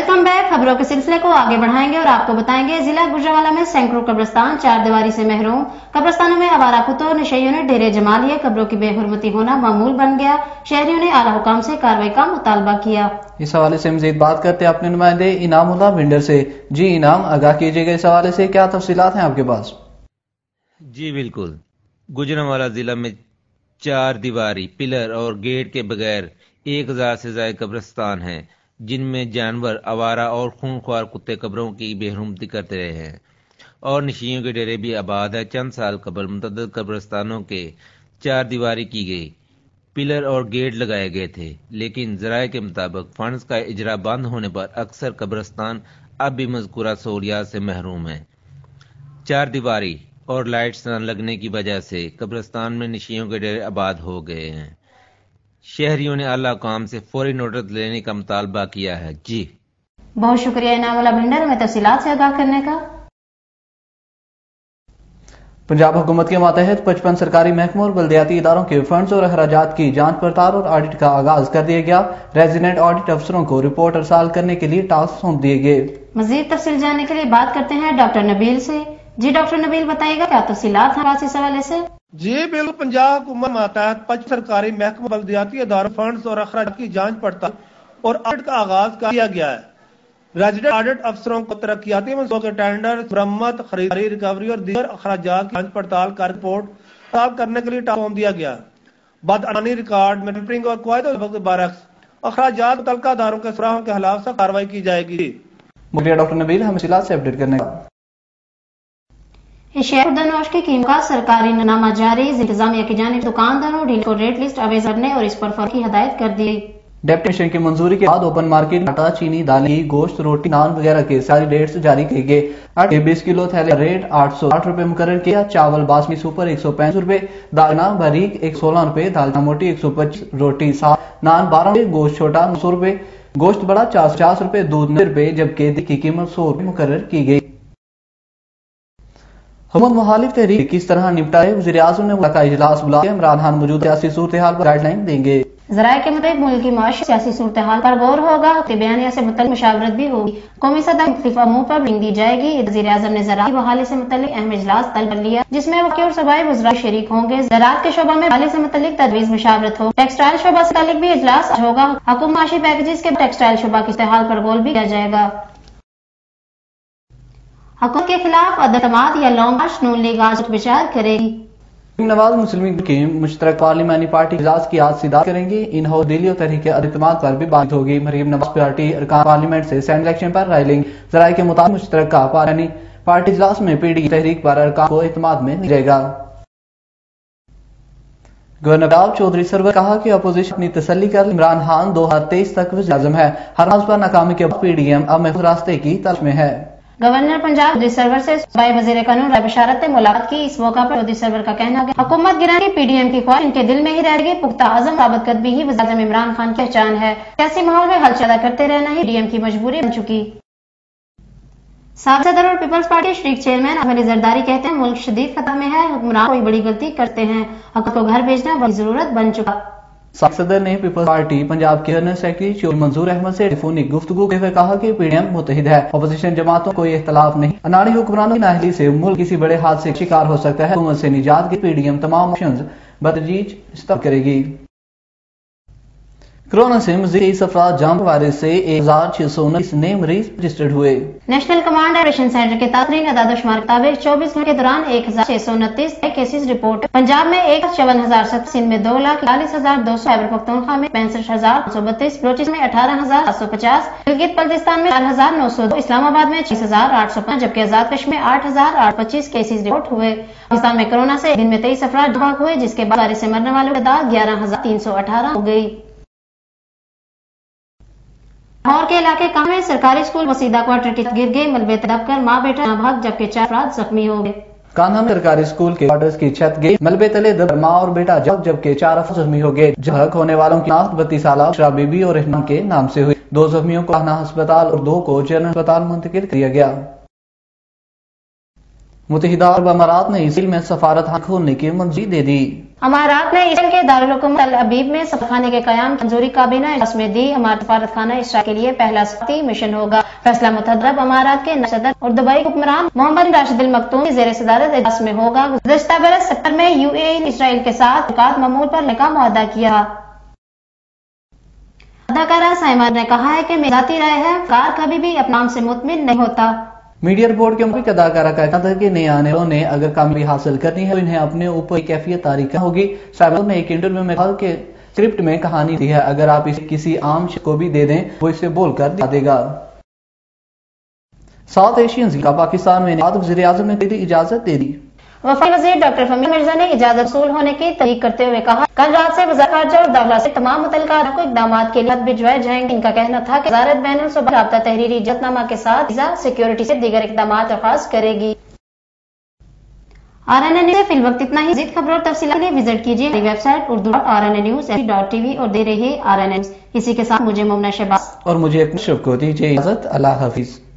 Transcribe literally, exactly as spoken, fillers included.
Welcome back. खबरों के सिलसिले को आगे बढ़ाएंगे और आपको बताएंगे जिला गुजरांवाला में सैकड़ों कब्रिस्तान चार दीवारी से महरूम। कब्रिस्तानों में आवारा कुत्तों नशेइयों ने डेरे जमा लिए। कब्रों की बेहुरमती होना मामूल बन गया। शहरियों ने आला हुकाम से कार्रवाई का मुतालबा किया। इस हवाले से मजीद बात करते हैं अपने नुमाइंदे इनामुल्लाह भिंडर से। जी इनाम, आगाह कीजिएगा इस हवाले से क्या तफसीलात हैं आपके पास? जी बिल्कुल, गुजरांवाला जिला में चार दीवारी, पिलर और गेट के बगैर एक हजार से ज्यादा कब्रिस्तान हैं, जिनमें जानवर, आवारा और खूंखार कुत्ते कब्रों की बेहरमती करते रहे हैं और नशीयों के डेरे भी आबाद है। चंद साल कबल मुतअद्दिद कब्रिस्तानों के चार दीवारी की गई, पिलर और गेट लगाए गए थे, लेकिन ज़राए के मुताबिक फंड्स का इजरा बंद होने पर अक्सर कब्रिस्तान अब भी मज़कूरा सहूलियात से महरूम हैं। चार दीवारी और लाइट्स न लगने की वजह से कब्रिस्तान में नशीयों के डेरे आबाद हो गए हैं। शहरियों ने आला हुकाम से फौरी नोटिस लेने का मुतालबा किया है। जी बहुत शुक्रिया इनामुल्लाह भिंडर में तफसीलात से आगाह करने का। पंजाब हुकूमत के मातहत पचपन सरकारी महकमों और बल्दियाती इदारों के फंड्स और अखराजात की जांच पड़ताल और ऑडिट का आगाज कर दिया गया। रेजिडेंट ऑडिट अफसरों को रिपोर्ट अरसाल करने के लिए टास्क सौंप दिए गए। मजीद तफसील जानने के लिए बात करते हैं डॉक्टर नबील से। जी डॉक्टर नबील, बताइएगा क्या तफसीलात हैं इस हवाले से? जी बिल्कुल, पंजाब हुकूमत मातहत पचपन सरकारी महकमों बल्दियाती इदारों फंड्स और अखराजात की जांच पड़ताल और ऑडिट का आगाज कर दिया गया है। रेजिडेंट ऑडिट अफसरों को तरक्याती मंसूबों के टेंडर, मरम्मत, खरीदारी, रिकवरी और दीगर अखराजात की जांच पड़ताल कर रिपोर्ट तैयार करने के लिए टास्क सौंप दिया गया। बदअमानी रिकॉर्ड, टेम्परिंग और कायदे के बरक्स अखराजात मुतल्लिका अदारों के सुराहों के खिलाफ सख्त कार्रवाई की जाएगी। शुक्रिया डॉक्टर नबील हमें तफसीलात से अपडेट करने का। खुर्दनोश की कीमत का सरकारी नामा जारी। इंतजामिया की जानिब दुकानदारों डीलर को रेट लिस्ट अवेज करने और इस पर फर्क की हदायत कर दी। डेप्टी कमिश्नर की मंजूरी के बाद ओपन मार्केट में आटा, चीनी, दालें, गोश्त, रोटी, नान वगैरह के सारी रेट्स जारी किए गए। आटे बीस किलो थैले रेट आठ सौ आठ रुपए मुकर्रर किया। चावल बासमती सुपर एक सौ पैंसठ रुपए, दालना बारीक एक सौ सोलह रुपए, दालना मोटी एक सौ पच्चीस, रोटी सात, नान बारह रुपए, गोश्त छोटा नौ सौ रुपए, गोश्त बड़ा चार सौ पचास रुपए, दूध नब्बे रुपए, जबकि की कीमत सौ रुपए मुकर्रर की गई। हुकूमत मुखालिफ तहरीक किस तरह निपटाए, वज़ीर आज़म ने मुल्क का इजलास बुलाया। इमरान खान मौजूद सियासी सूरत हाल पर गाइडलाइन देंगे। ज़राए के मुताबिक मुल्क की माशी सियासी सूरत हाल पर गौर होगा। बयानिया से मुतल्लिक़ मुशावरत भी होगी। कौमी सतह मुख्तलिफ अमूर पर ब्रीफिंग दी जाएगी। वज़ीर आज़म ने ज़राअत की बहाली से मुतल्लिक़ अहम इजलास तलब कर लिया, जिसमें वकील और सूबाई वज़रा शरीक होंगे। ज़राअत के शोबा में बहाली से मुतल्लिक़ तजवीज़ मुशावरत हो। टेक्सटाइल शोबा से मुतल्लिक़ भी इजलास होगा। हुकूमत माशी पैकेजेस के टेक्सटाइल शोबा की सूरत हाल पर गौर भी किया जाएगा। हुकूमत के खिलाफ अदतमाद या लॉन्ग मार्च नून लीग आज विचार करेगी। नवाज मुस्लिम लीग की मुश्तरक पार्लिमानी पार्टी इजलास की आज सीधा करेंगे। इन हो दिल्ली और तहरीक अदतमाद पर भी बात होगी। मरीम नवाज पार्टी अरकान पार्लियामेंट से सेंड इलेक्शन पर राय लेंगे। ज़राए के मुताबिक मुश्तरक पार्लियामानी पार्टी इजलास में पीडी तहरीक पर अरकान को एतमाद में नहीं रहेगा। गवर्नर पंजाब चौधरी सरवर कहा कि अपोजिशन अपनी तसल्ली कर, इमरान खान दो हजार तेईस तक वज़ीर आज़म है। हर पर नाकामी के बाद पीडीएम अब महफूज रास्ते की तलाश में है। गवर्नर पंजाब चौधरी सरवर से सूबाई वज़ीर कानून राय बशारत ने मुलाकात की। इस मौका पर चौधरी सरवर का कहना है हुकूमत गिराने की पीडीएम की ख्वाहिश इनके दिल में ही रहेगी। पुख्ता आज़म साबित कदमी ही वज़ीर आज़म इमरान खान की पहचान है। सियासी माहौल में हल पैदा करते रहना ही पीडीएम की मजबूरी बन चुकी। साबिक़ सदर और पीपल्स पार्टी शरीक चेयरमैन अली जरदारी कहते हैं मुल्क शदीद खतरे में है। हुक्मरान कोई बड़ी गलती करते हैं, हुकूमत को घर भेजना बड़ी जरूरत बन चुका। साबिक़ सदर ने पीपल्स पार्टी पंजाब के जनरल सेक्रेटरी चौधरी मंजूर अहमद से टेलीफोनिक गुफ्तगू के हुए कहा कि पीडीएम मुत्तहिद है, अपोजिशन जमातों कोई इख्तलाफ नहीं। अनाड़ी हुक्मरानों की नाअहली से मुल्क किसी बड़े हादसे का शिकार हो सकता है। हुकूमत से निजात की पीडीएम तमाम ऑप्शंस बतदरीज इस्तेमाल करेगी। कोरोना से मजीद तेईस अफराद जाम वायरस से एक हजार छह सौ उन्नीस नए मरीज रजिस्टर्ड हुए। नेशनल कमांड ऑपरेशन सेंटर के तारीख आदादोशुमार के मुताबिक चौबीस घंटे के दौरान एक हजार छह सौ उनतीस नए केसेज रिपोर्ट। पंजाब में एक चौवन हजार सत्तर, सिंध में दो लाख चालीस हजार दो सौ, खैबर पख्तूनख्वा में पैंसठ हजार पाँच सौ बत्तीस, बलोचिस्तान में अठारह हजार सात सौ पचास, गिलगित बल्तिस्तान में चार हजार नौ सौ दो, इस्लामाबाद में छह हजार आठ सौ पाँच, जबकि आजाद कश्मीर में आठ हजार आठ सौ पच्चीस केसेज रिपोर्ट हुए। पाकिस्तान में कोरोना से दिन में तेईस अफराद जबाक हुए, जिसके बाद बारिश से मरने वालों की तादाद ग्यारह हजार तीन सौ अठारह हो गई। लाहौर के इलाके काम में सरकारी स्कूल वसीदा क्वार्टर की गिर गई। मलबे दबकर माँ बेटा नाभाग, जबकि चार अफराद जख्मी हो गए। कान्हा में सरकारी स्कूल के क्वार्टर्स की छत गई, मलबे तले दब माँ और बेटा जब जबकि चार अफराद जख्मी हो गए। जख्मी होने वालों की नात बत्तीस साल बुशरा बीबी और रहमान के नाम से हुई। दो जख्मियों को कान्हा अस्पताल और दो को जनरल अस्पताल मुंतकिल किया गया। متحدہ عرب امارات نے اسرائیل میں سفارت کھولنے کی منظوری دے دی۔ امارات نے اسرائیل کے دارالحکومت تل ابیب میں سفارتخانے کے قیام کی منظوری کابینہ اجلاس میں دی۔ امارات سفارت خانہ اسرائیل کے لیے پہلا سفارتی مشن ہوگا۔ فیصلہ متحدہ عرب امارات کے نائب صدر اور دبئی حکمران محمد بن راشد ال مکتوم کی زیر صدارت اجلاس میں ہوگا۔ گزشتہ برس ستمبر میں یو اے ای نے اسرائیل کے ساتھ تعلقات معمول پر لانے کا معاہدہ کیا۔ اداکارہ سائمہ نے کہا ہے کہ میری ذاتی رائے ہے، کار کبھی بھی اپنے نام سے مطمئن نہیں ہوتا۔ میڈیا رپورٹ کے مطابق اداکارہ کا کہنا تھا کہ نئے آنے والوں نے اگر کامیابی حاصل کرنی ہے تو انہیں اپنے اوپر کیفیت طاری کرنی ہوگی۔ سائمہ نے ایک انٹرویو میں کہا کہ اسکرپٹ میں کہانی ہوتی ہے، اگر آپ اسے کسی عام شخص کو بھی دے دیں وہ اسے بول کر دکھا دے گا۔ ساؤتھ ایشین ضلع پاکستان میں وزیر اعظم نے دی اجازت دے دی۔ وفاقی وزیر ڈاکٹر فہمیہ مرزا نے اجازت حصول ہونے کی تصدیق کرتے ہوئے کہا کل رات سے وزارت خارجہ اور داخلہ سے تمام متعلقہ کو اقدامات کے لیے خط بھجوائے جائیں گے۔ ان کا کہنا تھا کہ وزارت بین الصوبہ رابطہ تحریری اجازت نامہ کے ساتھ ویزا سیکیورٹی سے دیگر اقدامات درخواست کرے گی۔ آر این اے نیوز سے فی الوقت اتنا ہی۔ مزید خبروں اور تفصیلات کے لیے وزٹ کیجیے ہماری website Urdu dot R N A news dot T V اور دے رہے آر این اے۔ اسی کے ساتھ مجھے ممنہ شہباز اور مجھے اپنی شب کو دیجیے اجازت۔ اللہ حافظ۔